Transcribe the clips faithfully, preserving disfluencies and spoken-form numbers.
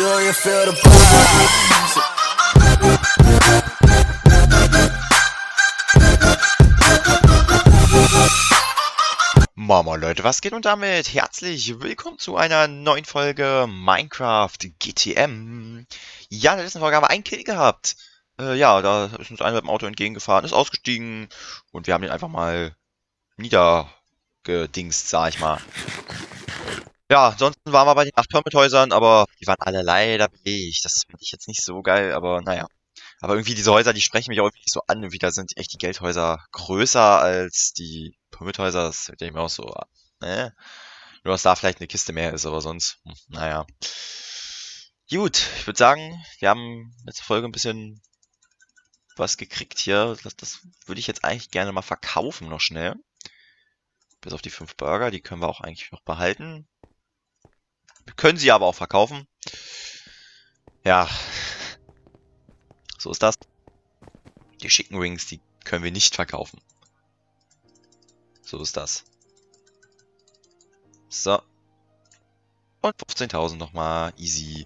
Do you feel the vibes? Mama Leute, was geht und damit herzlich willkommen zu einer neuen Folge Minecraft G T M. Ja, in der letzten Folge haben wir einen Kill gehabt. Äh, ja, da ist uns einer mit dem Auto entgegengefahren, ist ausgestiegen und wir haben den einfach mal niedergedingst, sag ich mal. Ja, ansonsten waren wir bei den acht Permit-Häusern, aber die waren alle leider belegt. Das finde ich jetzt nicht so geil, aber naja. Aber irgendwie diese Häuser, die sprechen mich auch irgendwie so an. Irgendwie da sind echt die Geldhäuser größer als die Permit-Häuser. Das denke ich mir auch so, ne? Nur dass da vielleicht eine Kiste mehr ist, aber sonst, hm, naja. Gut, ich würde sagen, wir haben letzte Folge ein bisschen was gekriegt hier. Das, das würde ich jetzt eigentlich gerne mal verkaufen noch schnell. Bis auf die fünf Burger, die können wir auch eigentlich noch behalten. Wir können sie aber auch verkaufen. Ja. So ist das. Die Chicken Wings, die können wir nicht verkaufen. So ist das. So. Und fünfzehntausend nochmal. Easy.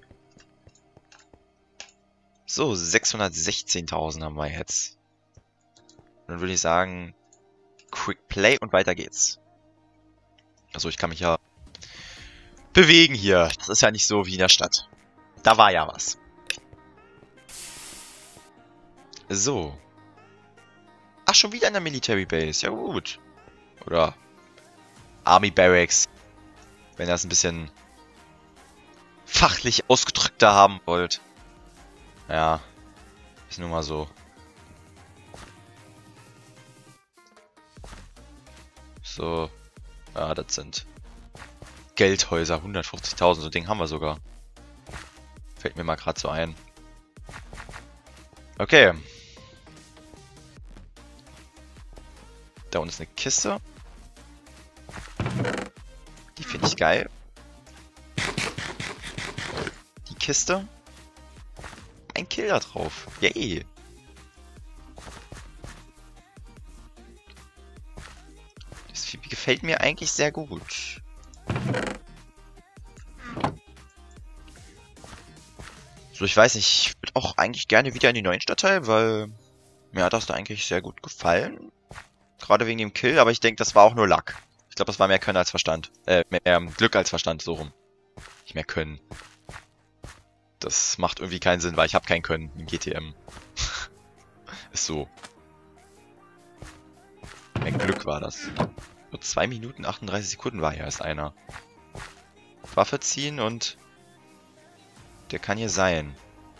So, sechshundertsechzehntausend haben wir jetzt. Dann würde ich sagen, Quick Play und weiter geht's. Also ich kann mich ja bewegen hier. Das ist ja nicht so wie in der Stadt. Da war ja was. So. Ach, schon wieder in der Military Base. Ja gut. Oder Army Barracks. Wenn ihr das ein bisschen fachlich ausgedrückter haben wollt. Ja. Ist nun mal so. So. Ja, das sind Geldhäuser. hundertfünfzigtausend. So ein Ding haben wir sogar. Fällt mir mal gerade so ein. Okay. Da unten ist eine Kiste. Die finde ich geil. Die Kiste. Ein Kill da drauf. Yay. Das gefällt mir eigentlich sehr gut. So, ich weiß nicht, ich würde auch eigentlich gerne wieder in die neuen Stadtteil, weil mir hat das da eigentlich sehr gut gefallen. Gerade wegen dem Kill, aber ich denke, das war auch nur Luck. Ich glaube, das war mehr Können als Verstand. Äh, mehr ähm, Glück als Verstand, so rum. Nicht mehr Können. Das macht irgendwie keinen Sinn, weil ich habe kein Können in G T M. Ist so. Mehr Glück war das. Nur zwei Minuten achtunddreißig Sekunden war hier erst einer. Waffe ziehen und der kann hier sein.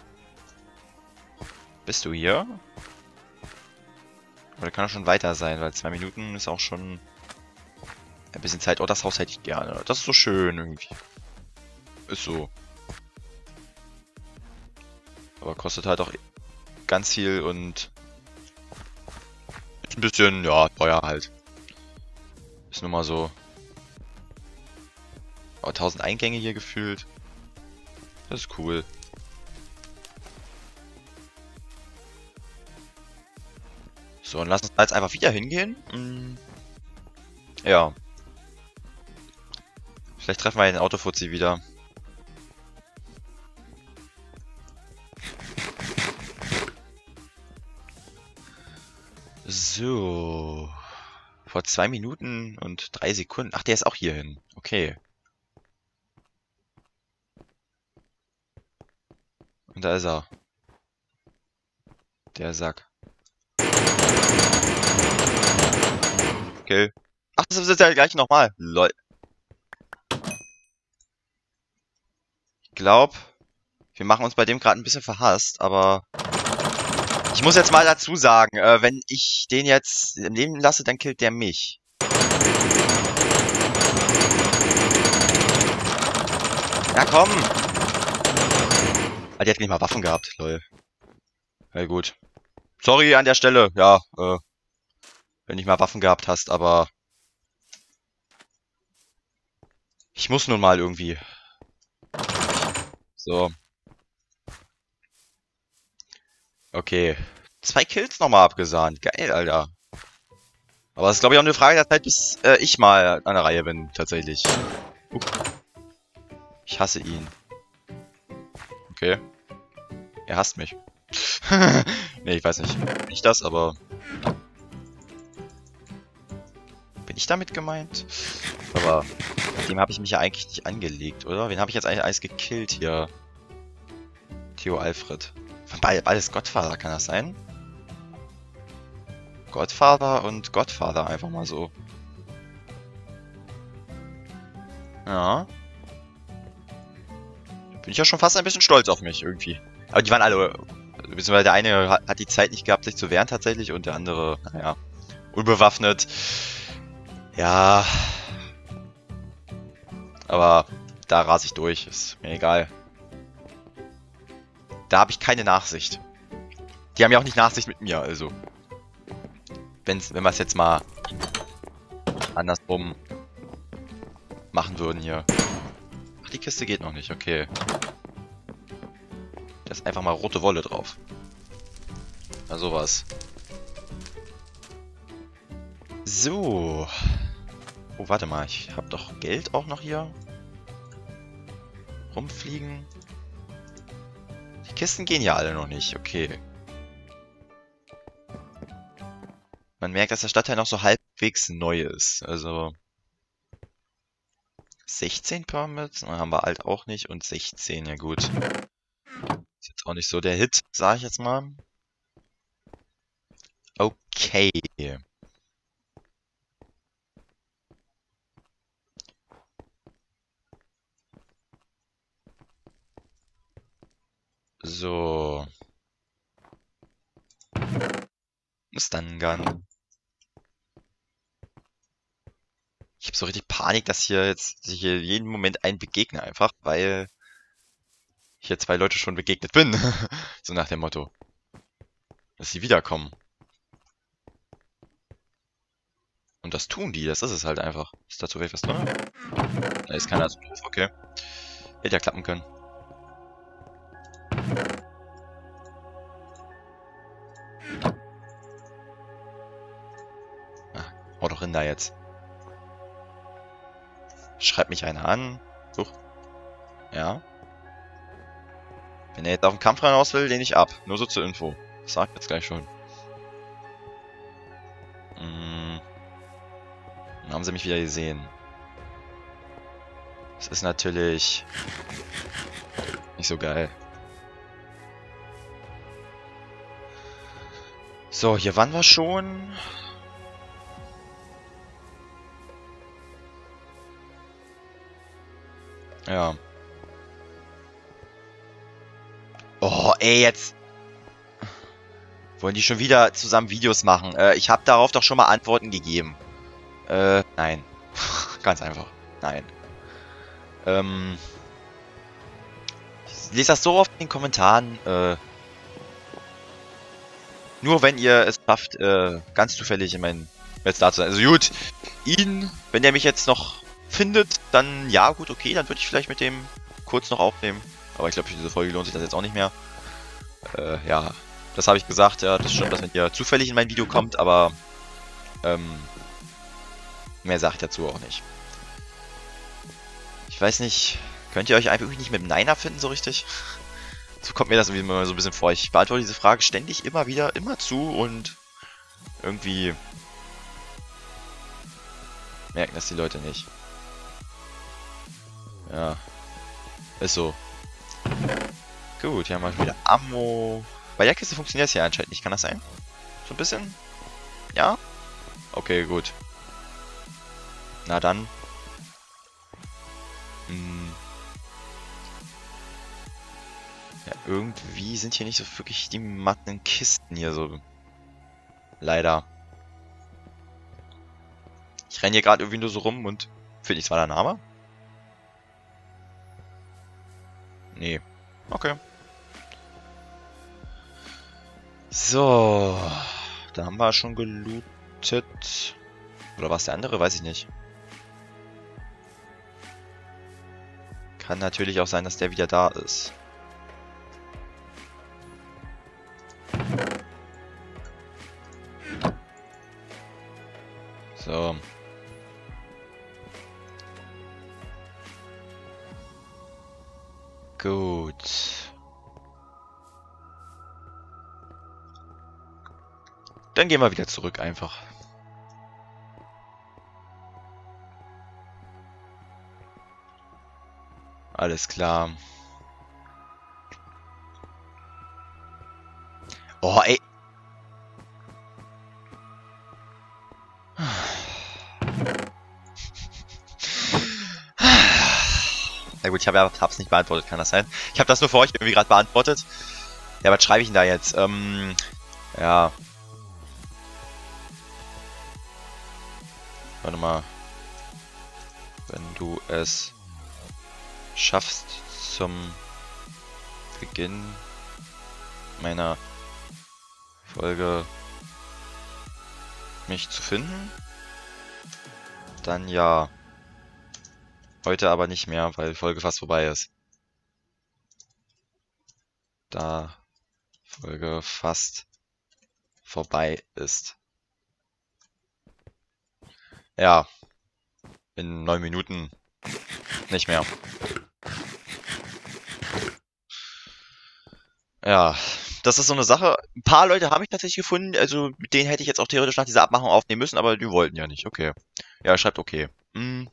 Bist du hier? Oder kann er schon weiter sein, weil zwei Minuten ist auch schon ein bisschen Zeit. Oh, das Haus hätte ich gerne. Das ist so schön irgendwie. Ist so. Aber kostet halt auch ganz viel und ist ein bisschen, ja, teuer halt. Ist nun mal so. Aber tausend Eingänge hier gefühlt. Das ist cool. So, und lass uns da jetzt einfach wieder hingehen. Hm. Ja. Vielleicht treffen wir den Autofuzzi wieder. So. Vor zwei Minuten und drei Sekunden. Ach, der ist auch hier hin. Okay. Und da ist er. Der Sack. Okay. Ach, das ist ja gleich nochmal. Lol. Ich glaube, wir machen uns bei dem gerade ein bisschen verhasst, aber ich muss jetzt mal dazu sagen, äh, wenn ich den jetzt im Leben lasse, dann killt der mich. Ja, komm! Ah, die hat nicht mal Waffen gehabt, lol. Na gut. Sorry an der Stelle, ja, äh, wenn du nicht mal Waffen gehabt hast, aber ich muss nun mal irgendwie. So. Okay. Zwei Kills nochmal abgesahnt. Geil, Alter. Aber es ist, glaube ich, auch eine Frage der Zeit, bis äh, ich mal an der Reihe bin, tatsächlich. Uh. Ich hasse ihn. Okay. Er hasst mich. Nee, ich weiß nicht. Bin ich das, aber... Bin ich damit gemeint? Aber mit dem habe ich mich ja eigentlich nicht angelegt, oder? Wen habe ich jetzt eigentlich alles gekillt hier? Theo Alfred. Von beid- beides Godfather, kann das sein? Godfather und Godfather, einfach mal so. Ja. Bin ich ja schon fast ein bisschen stolz auf mich, irgendwie. Aber die waren alle... Beziehungsweise der eine hat, hat die Zeit nicht gehabt, sich zu wehren tatsächlich, und der andere, naja, unbewaffnet. Ja. Aber da rase ich durch, ist mir egal. Da habe ich keine Nachsicht. Die haben ja auch nicht Nachsicht mit mir, also. Wenn's, wenn wir es jetzt mal andersrum machen würden hier. Ach, die Kiste geht noch nicht, okay. Da ist einfach mal rote Wolle drauf. Na sowas. So. Oh, warte mal, ich habe doch Geld auch noch hier. Rumfliegen. Die Kisten gehen ja alle noch nicht, okay. Man merkt, dass der Stadtteil noch so halbwegs neu ist. Also sechzehn Permits, dann haben wir halt auch nicht, und sechzehn, ja gut. Ist jetzt auch nicht so der Hit, sage ich jetzt mal. Okay. So. Stun Gun. Ich habe so richtig Panik, dass hier jetzt sich hier jeden Moment ein begegne einfach, weil hier zwei Leute schon begegnet bin. So nach dem Motto. Dass sie wiederkommen. Und das tun die, das ist es halt einfach. Ist dazu vielleicht was drin? Da ist keiner so doof, okay. Hätte ja klappen können. Ah, hau doch hin da jetzt. Schreibt mich einer an. Huch. Ja. Wenn er jetzt auf den Kampf raus will, lehne ich ab. Nur so zur Info. Das sagt jetzt gleich schon. Hm. Dann haben sie mich wieder gesehen. Das ist natürlich nicht so geil. So, hier waren wir schon. Ja. Oh, ey, jetzt wollen die schon wieder zusammen Videos machen. Äh, ich habe darauf doch schon mal Antworten gegeben. Äh, nein. Ganz einfach. Nein. Ähm, ich lese das so oft in den Kommentaren. Äh, nur wenn ihr es schafft, äh, ganz zufällig in meinen Let's da zu sein. Also gut, ihn, wenn der mich jetzt noch findet, dann ja, gut, okay, dann würde ich vielleicht mit dem kurz noch aufnehmen. Aber ich glaube, für diese Folge lohnt sich das jetzt auch nicht mehr. Äh, ja, das habe ich gesagt. Ja, das stimmt, dass wenn ihr zufällig in mein Video kommt, aber ähm, mehr sage ich dazu auch nicht. Ich weiß nicht, könnt ihr euch einfach nicht mit dem Niner finden so richtig? So kommt mir das irgendwie immer so ein bisschen vor. Ich beantworte diese Frage ständig immer wieder, immer zu, und irgendwie merken das die Leute nicht. Ja, ist so. Gut, hier haben wir wieder Ammo. Bei der Kiste funktioniert es ja anscheinend nicht, kann das sein? So ein bisschen? Ja? Okay, gut. Na dann. Hm. Ja, irgendwie sind hier nicht so wirklich die matten Kisten hier so. Leider. Ich renne hier gerade irgendwie nur so rum und... Finde ich, war der Name? Nee. Okay. So. Da haben wir schon gelootet. Oder war es der andere? Weiß ich nicht. Kann natürlich auch sein, dass der wieder da ist. So. Gut. Dann gehen wir wieder zurück einfach. Alles klar. Oh, ey. Na gut, ich habe ja hab's nicht beantwortet, kann das sein? Ich habe das nur für euch irgendwie gerade beantwortet. Ja, was schreibe ich denn da jetzt? Ähm, ja. Warte mal. Wenn du es schaffst, zum Beginn meiner Folge mich zu finden, dann ja. Heute aber nicht mehr, weil die Folge fast vorbei ist. Da Folge fast vorbei ist. Ja, in neun Minuten nicht mehr. Ja, das ist so eine Sache. Ein paar Leute habe ich tatsächlich gefunden, also mit denen hätte ich jetzt auch theoretisch nach dieser Abmachung aufnehmen müssen, aber die wollten ja nicht. Okay. Ja, schreibt okay. Hm.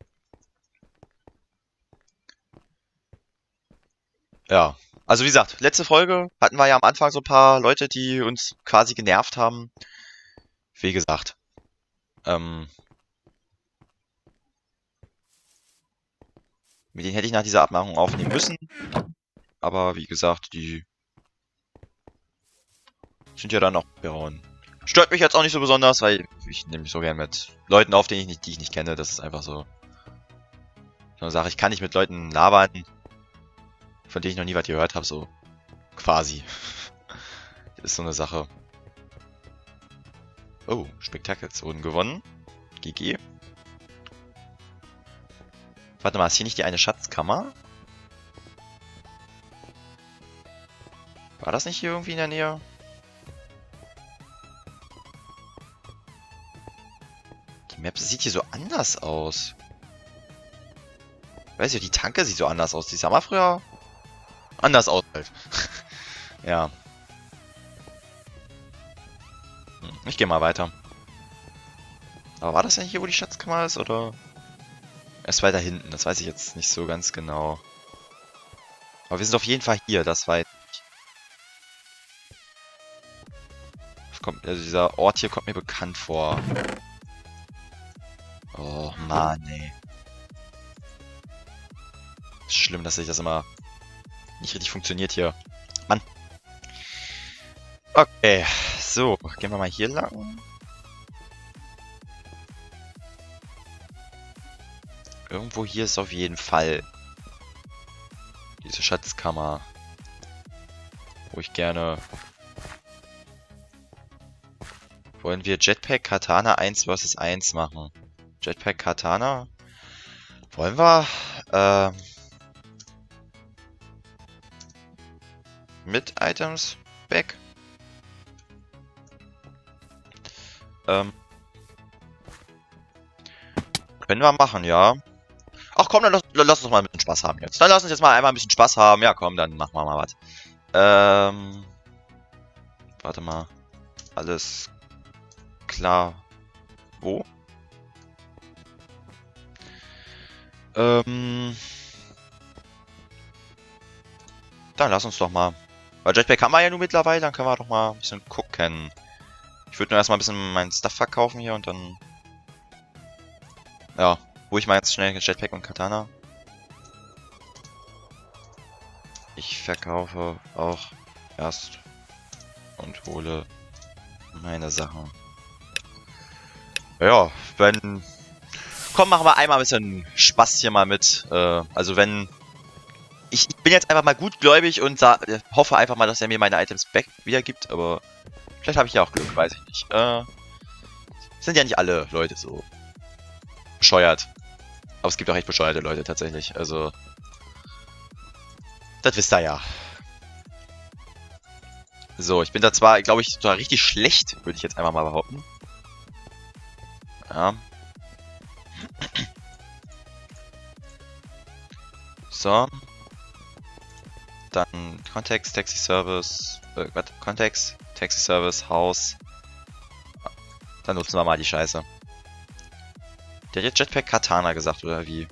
Ja, also wie gesagt, letzte Folge hatten wir ja am Anfang so ein paar Leute, die uns quasi genervt haben. Wie gesagt, ähm, mit denen hätte ich nach dieser Abmachung aufnehmen müssen. Aber wie gesagt, die sind ja dann auch abgehauen. Stört mich jetzt auch nicht so besonders, weil ich nehme mich so gern mit Leuten auf, die ich nicht, die ich nicht kenne. Das ist einfach so, so eine Sache. Ich kann nicht mit Leuten labern, von denen ich noch nie was gehört habe, so quasi. Das ist so eine Sache. Oh, Spektakels wurden gewonnen. G G. Warte mal, ist hier nicht die eine Schatzkammer? War das nicht hier irgendwie in der Nähe? Die Map sieht hier so anders aus. Weiß ich, die Tanke sieht so anders aus. Die sah mal früher anders aus halt. Ja. Hm, ich gehe mal weiter. Aber war das denn hier, wo die Schatzkammer ist, oder? Erst weiter hinten, das weiß ich jetzt nicht so ganz genau. Aber wir sind auf jeden Fall hier, das weiß ich. Das kommt, also dieser Ort hier kommt mir bekannt vor. Oh Mann, ey. Ist schlimm, dass sich das immer nicht richtig funktioniert hier. Mann. Okay, so, gehen wir mal hier lang. Irgendwo hier ist auf jeden Fall diese Schatzkammer, wo ich gerne... Wollen wir Jetpack Katana eins versus eins machen? Jetpack Katana? Wollen wir? Äh, mit Items back? Ähm, können wir machen, ja. Ach komm, dann lass, lass uns doch mal ein bisschen Spaß haben jetzt. Dann lass uns jetzt mal einmal ein bisschen Spaß haben. Ja, komm, dann machen wir mal was. Ähm, warte mal. Alles klar. Wo? Ähm, dann lass uns doch mal. Weil Jetpack haben wir ja nur mittlerweile, dann können wir doch mal ein bisschen gucken. Ich würde nur erstmal ein bisschen meinen Stuff verkaufen hier und dann... Ja, hole ich mal jetzt schnell Jetpack und Katana. Ich verkaufe auch erst und hole meine Sachen. Ja, wenn... Komm, machen wir einmal ein bisschen Spaß hier mal mit. Äh, also wenn... Ich, ich bin jetzt einfach mal gutgläubig und äh, hoffe einfach mal, dass er mir meine Items back wiedergibt, aber... Vielleicht habe ich ja auch Glück, weiß ich nicht. Äh, sind ja nicht alle Leute so bescheuert. Aber es gibt auch echt bescheuerte Leute tatsächlich. Also, das wisst ihr ja. So, ich bin da zwar, glaube ich, zwar richtig schlecht, würde ich jetzt einfach mal behaupten. Ja. So. Dann Kontext, Taxi Service, äh, was? Kontext, Taxi Service, Haus, Dann nutzen wir mal die Scheiße. Der hat jetzt Jetpack Katana gesagt, oder wie?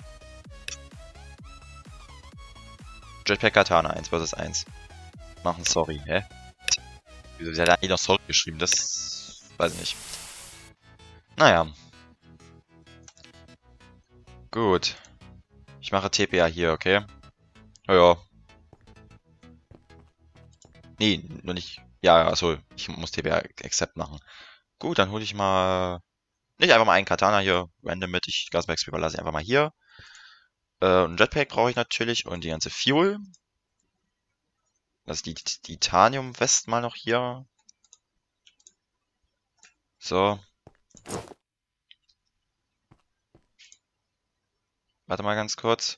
Jetpack Katana, eins versus eins. Machen sorry, hä? Wieso hat er eigentlich noch sorry geschrieben? Das weiß ich nicht. Naja. Gut. Ich mache T P A hier, okay? Ja, ja. Nee, nur nicht. Ja, achso, ich muss T P A Accept machen. Gut, dann hole ich mal. Nicht einfach mal einen Katana hier random mit. Ich Gasmax überlasse ich einfach mal hier. Äh, ein Jetpack brauche ich natürlich und die ganze Fuel. Das ist die Titanium-West mal noch hier. So. Warte mal ganz kurz.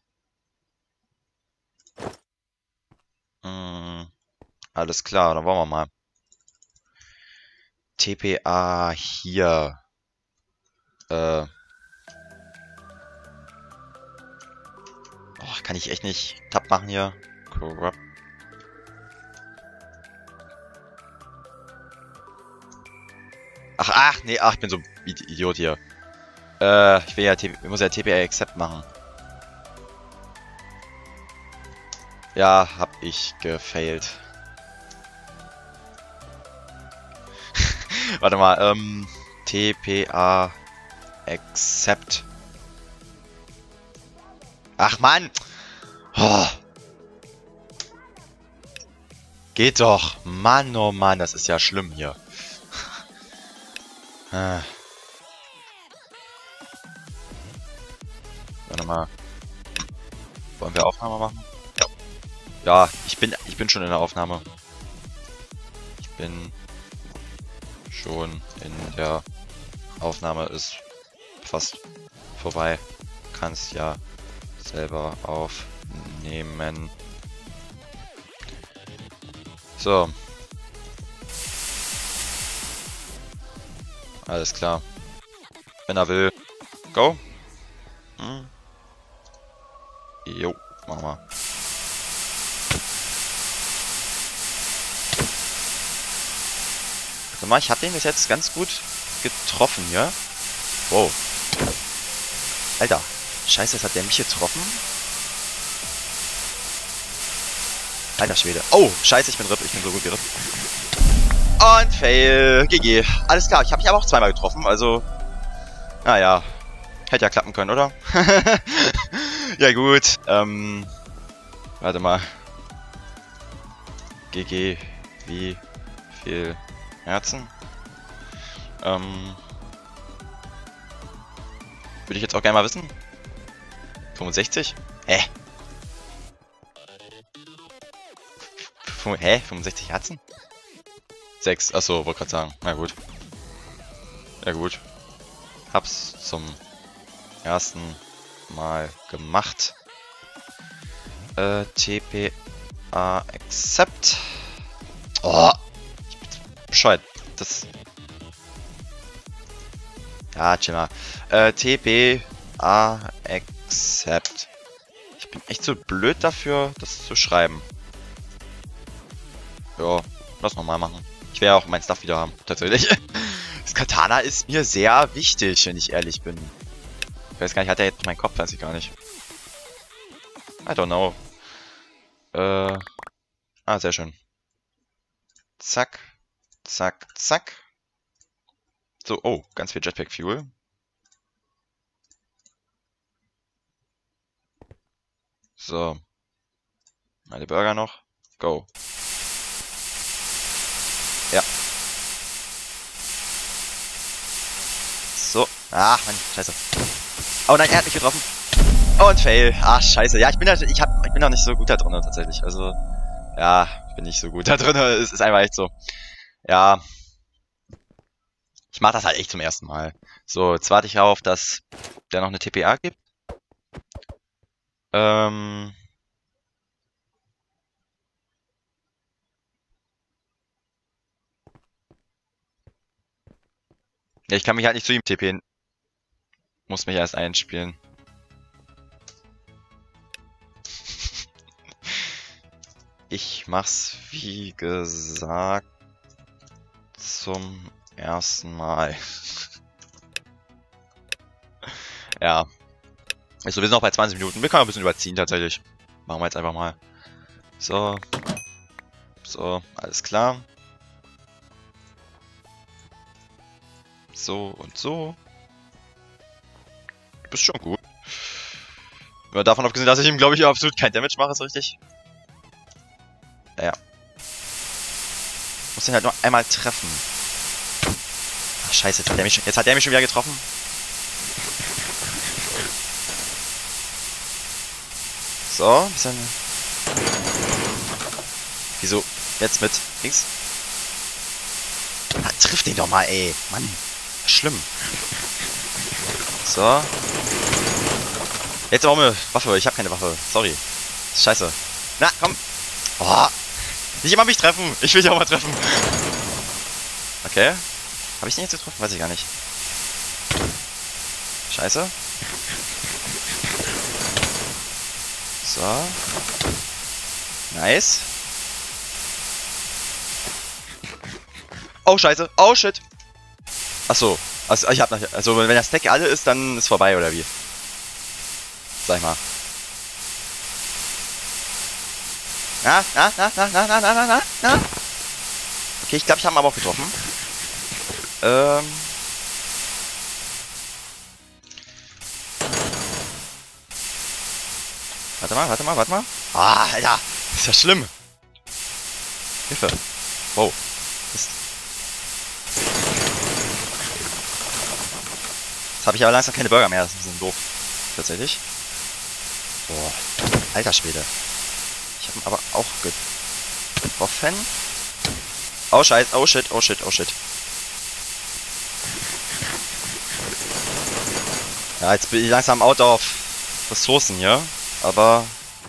Hm, alles klar, dann wollen wir mal. T P A hier. Äh. Oh, kann ich echt nicht Tab machen hier. Corrupt. Ach, ach, nee, ach, ich bin so Idiot hier. Äh, ich will ja, T P, ich muss ja T P A Accept machen. Ja, hab ich gefailt. Warte mal, ähm, T P A Accept. Ach Mann! Oh. Geht doch. Mann, oh Mann, das ist ja schlimm hier. Ah. Warte mal. Wollen wir Aufnahme machen? Ja, ich bin ich bin schon in der Aufnahme. Ich bin schon in der Aufnahme, ist fast vorbei. Kannst ja selber aufnehmen. So. Alles klar. Wenn er will. Go. Hm. Jo, machen wir. Sag mal, ich hab den bis jetzt ganz gut getroffen hier. Wow. Alter. Scheiße, jetzt hat der mich getroffen. Alter Schwede. Oh, scheiße, ich bin R I P. Ich bin so gut gerippt. Und Fail. G G. Alles klar, ich habe mich aber auch zweimal getroffen, also... Naja. Hätte ja klappen können, oder? Ja gut. Ähm... Warte mal. G G. Wie viel Herzen? Ähm... Würde ich jetzt auch gerne mal wissen. fünfundsechzig? Hä? F Hä? fünfundsechzig Herzen? sechs. Achso, wollte gerade sagen. Na gut. Ja gut. Hab's zum ersten Mal gemacht. Äh, T P A Accept. Oh! Ich bin bescheuert. Das... Ja, chill mal. Äh, T P A Accept. Ich bin echt so blöd dafür, das zu schreiben. Ja, lass nochmal machen. Ich werde auch mein Stuff wieder haben, tatsächlich. Das Katana ist mir sehr wichtig, wenn ich ehrlich bin. Ich weiß gar nicht, hat er jetzt meinen Kopf? Weiß ich gar nicht. I don't know. Äh. Ah, sehr schön. Zack. Zack, zack. So, oh, ganz viel Jetpack Fuel. So. Meine Burger noch. Go. Ja. So. Ach, Mann, scheiße. Oh nein, er hat mich getroffen. Und Fail. Ach, scheiße. Ja, ich bin da, ich hab, ich bin noch nicht so gut da drin, tatsächlich. Also, ja, ich bin nicht so gut da drin. Es ist einfach echt so. Ja. Ich mach das halt echt zum ersten Mal. So, jetzt warte ich auf, dass der noch eine T P A gibt. Ähm... Ja, ich kann mich halt nicht zu ihm T P'n. Muss mich erst einspielen. Ich mach's, wie gesagt, zum ersten Mal. Ja. Also, wir sind noch bei zwanzig Minuten. Wir können ein bisschen überziehen, tatsächlich. Machen wir jetzt einfach mal. So. So, alles klar. So und so. Bist schon gut. Ja, davon abgesehen, dass ich ihm, glaube ich, absolut kein Damage mache, ist richtig. Ja. Muss den halt nur einmal treffen. Ach, scheiße, jetzt hat er mich schon, jetzt hat er mich schon wieder getroffen. So, ein bisschen. Wieso? Jetzt mit links? Ah, triff den doch mal, ey. Mann. Schlimm. So. Jetzt auch eine Waffe. Ich habe keine Waffe. Sorry. Scheiße. Na, komm. Oh. Nicht immer mich treffen. Ich will dich auch mal treffen. Okay. Habe ich den jetzt getroffen? Weiß ich gar nicht. Scheiße. So. Nice. Oh, scheiße. Oh, shit. Achso. Also, ich hab noch, also, wenn der Stack alle ist, dann ist vorbei, oder wie? Sag ich mal. Na, na, na, na, na, na, na, na, na, na. Okay, ich glaube, ich habe ihn aber auch getroffen. Ähm. Warte mal, warte mal, warte mal. Ah, Alter. Ist ja schlimm. Hilfe. Wow. Ist Jetzt habe ich aber langsam keine Burger mehr. Das ist ein bisschen doof. Tatsächlich. Boah. Alter Schwede. Ich habe ihn aber auch getroffen. Oh, scheiße. Oh, shit. Oh, shit. Oh, shit. Ja, jetzt bin ich langsam out of Ressourcen hier. Aber...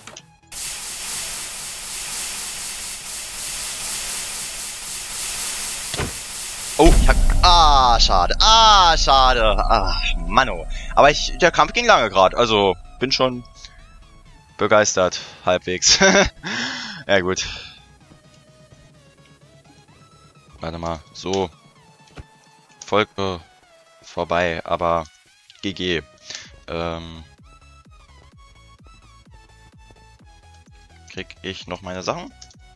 Oh, ich hab... Ah, schade. Ah, schade. Ah, Manno. Aber ich, der Kampf ging lange gerade. Also, bin schon begeistert. Halbwegs. Ja, gut. Warte mal. So. Folge vorbei. Aber G G. Ähm... Krieg ich noch meine Sachen?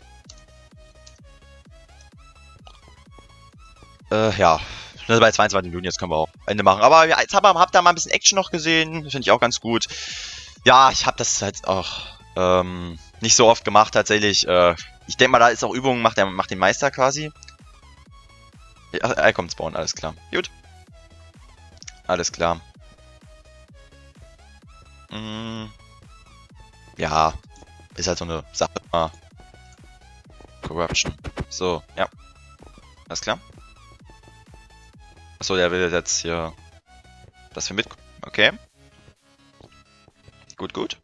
Äh, ja. Bei zweiundzwanzig Minuten, jetzt können wir auch Ende machen. Aber ja, jetzt habt ihr mal ein bisschen Action noch gesehen. Finde ich auch ganz gut. Ja, ich habe das halt auch ähm, nicht so oft gemacht, tatsächlich. Äh, ich denke mal, da ist auch Übung, macht der macht den Meister quasi. Ja, er kommt spawnen, alles klar. Gut. Alles klar. Mm, ja. Ist halt so eine Sache. Ah. Corruption. So, ja. Alles klar. Achso, der will jetzt hier, dass wir mitkommen. Okay. Gut, gut.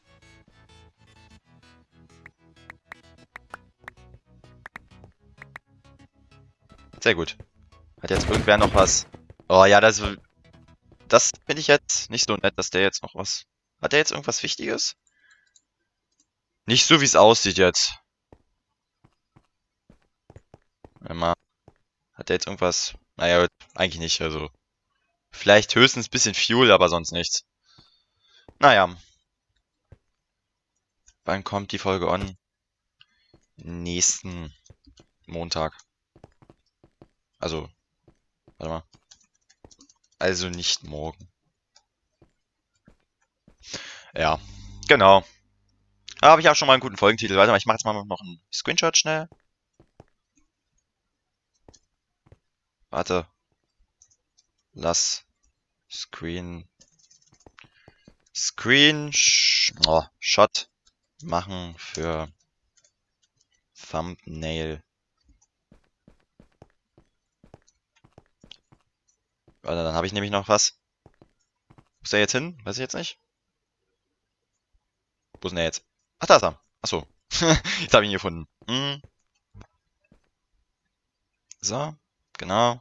Sehr gut. Hat jetzt irgendwer noch was? Oh ja, das, das finde ich jetzt nicht so nett, dass der jetzt noch was... Hat der jetzt irgendwas Wichtiges? Nicht so, wie es aussieht jetzt. Immer. Hat der jetzt irgendwas... Naja, eigentlich nicht, also... Vielleicht höchstens ein bisschen Fuel, aber sonst nichts. Naja. Wann kommt die Folge on? Nächsten Montag. Also, warte mal. Also nicht morgen. Ja, genau. Da habe ich auch schon mal einen guten Folgentitel. Warte mal, ich mache jetzt mal noch einen Screenshot schnell. Warte. Lass Screen... Screen... Oh, Shot machen für Thumbnail. Warte, dann habe ich nämlich noch was. Wo ist der jetzt hin? Weiß ich jetzt nicht. Wo ist denn der jetzt? Ach, da ist er. Achso. Jetzt habe ich ihn gefunden. Hm. So, genau.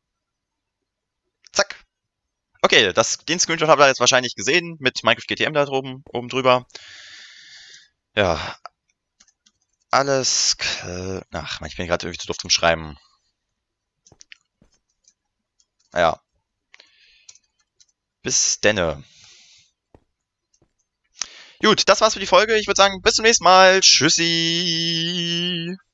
Zack. Okay, das, den Screenshot habt ihr jetzt wahrscheinlich gesehen, mit Minecraft G T M da oben, oben drüber. Ja. Alles klar. Ach, ich bin gerade irgendwie zu doof zum Schreiben. Ja. Bis denne. Gut, das war's für die Folge. Ich würde sagen, bis zum nächsten Mal. Tschüssi.